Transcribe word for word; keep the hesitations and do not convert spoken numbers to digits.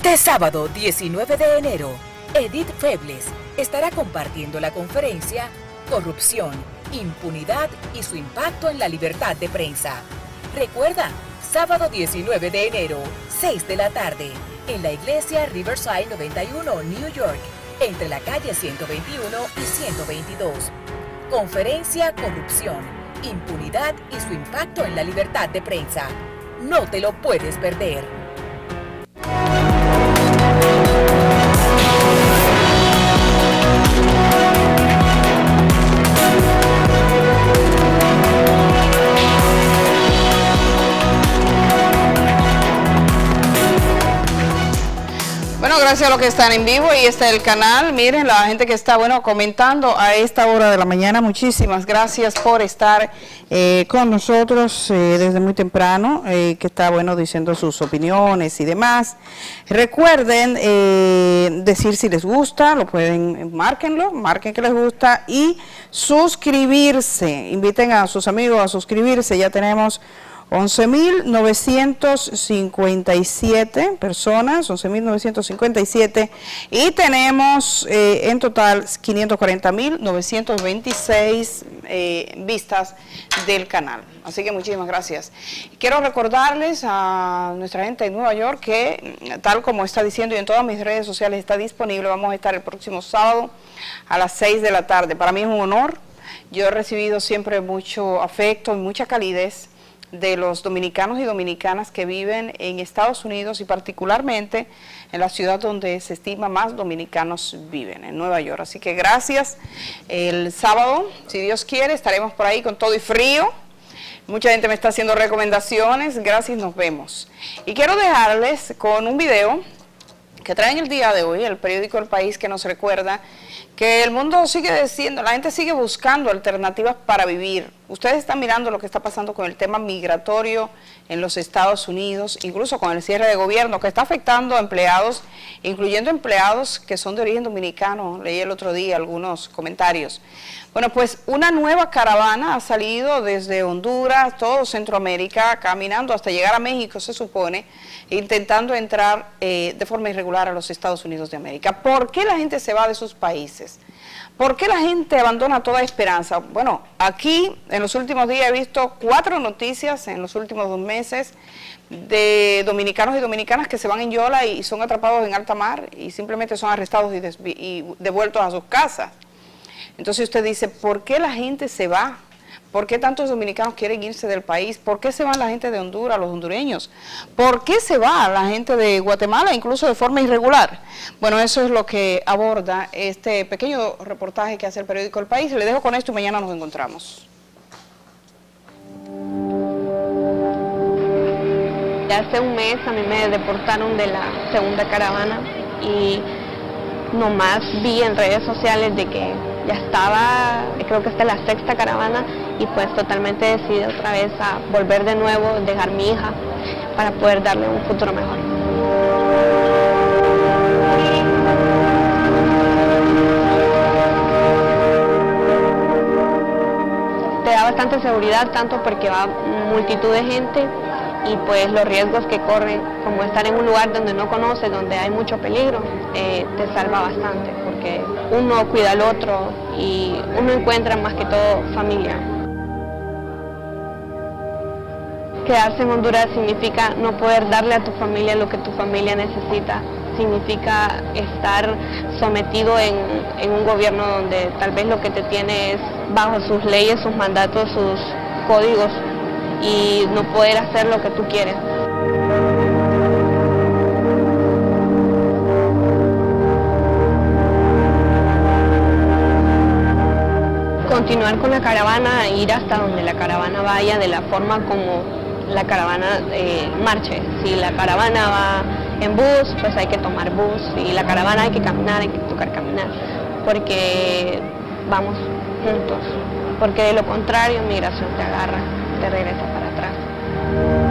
Este sábado diecinueve de enero, Edith Febles estará compartiendo la conferencia Corrupción, Impunidad y su impacto en la libertad de prensa. Recuerda, sábado diecinueve de enero, seis de la tarde, en la iglesia Riverside noventa y uno, New York, entre la calle ciento veintiuno y ciento veintidós. Conferencia Corrupción, Impunidad y su impacto en la libertad de prensa. No te lo puedes perder. Bueno, gracias a los que están en vivo y está el canal. Miren, la gente que está, bueno, comentando a esta hora de la mañana. Muchísimas gracias por estar eh, con nosotros eh, desde muy temprano, eh, que está, bueno, diciendo sus opiniones y demás. Recuerden eh, decir si les gusta, lo pueden, márquenlo, marquen que les gusta y suscribirse. Inviten a sus amigos a suscribirse. Ya tenemos once mil novecientos cincuenta y siete personas, once mil novecientos cincuenta y siete, y tenemos eh, en total quinientos cuarenta mil novecientos veintiséis eh, vistas del canal. Así que muchísimas gracias. Quiero recordarles a nuestra gente de Nueva York que, tal como está diciendo y en todas mis redes sociales está disponible, vamos a estar el próximo sábado a las seis de la tarde. Para mí es un honor. Yo he recibido siempre mucho afecto y mucha calidez de los dominicanos y dominicanas que viven en Estados Unidos y particularmente en la ciudad donde se estima más dominicanos viven, en Nueva York. Así que gracias. El sábado, si Dios quiere, estaremos por ahí con todo y frío. Mucha gente me está haciendo recomendaciones. Gracias, nos vemos. Y quiero dejarles con un video que traen el día de hoy, el periódico El País, que nos recuerda que el mundo sigue diciendo, la gente sigue buscando alternativas para vivir. Ustedes están mirando lo que está pasando con el tema migratorio en los Estados Unidos, incluso con el cierre de gobierno, que está afectando a empleados, incluyendo empleados que son de origen dominicano. Leí el otro día algunos comentarios. Bueno, pues una nueva caravana ha salido desde Honduras, todo Centroamérica, caminando hasta llegar a México, se supone, intentando entrar eh, de forma irregular a los Estados Unidos de América. ¿Por qué la gente se va de sus países? ¿Por qué la gente abandona toda esperanza? Bueno, aquí en los últimos días he visto cuatro noticias en los últimos dos meses de dominicanos y dominicanas que se van en yola y son atrapados en alta mar y simplemente son arrestados y, y devueltos a sus casas. Entonces usted dice, ¿por qué la gente se va? ¿Por qué tantos dominicanos quieren irse del país? ¿Por qué se van la gente de Honduras, los hondureños? ¿Por qué se va la gente de Guatemala, incluso de forma irregular? Bueno, eso es lo que aborda este pequeño reportaje que hace el periódico El País. Le dejo con esto y mañana nos encontramos. Hace un mes a mí me deportaron de la segunda caravana y nomás vi en redes sociales de que ya estaba, creo que esta es la sexta caravana, y pues totalmente decidí otra vez a volver de nuevo, dejar mi hija para poder darle un futuro mejor. Te da bastante seguridad, tanto porque va multitud de gente y pues los riesgos que corren, como estar en un lugar donde no conoces, donde hay mucho peligro, eh, te salva bastante, porque uno cuida al otro y uno encuentra más que todo familia. Quedarse en Honduras significa no poder darle a tu familia lo que tu familia necesita, significa estar sometido en, en un gobierno donde tal vez lo que te tiene es bajo sus leyes, sus mandatos, sus códigos, y no poder hacer lo que tú quieres. Continuar con la caravana, ir hasta donde la caravana vaya, de la forma como la caravana eh, marche. Si la caravana va en bus, pues hay que tomar bus. Si la caravana hay que caminar, hay que tocar caminar, porque vamos juntos. Porque de lo contrario, migración te agarra, te regresa para atrás.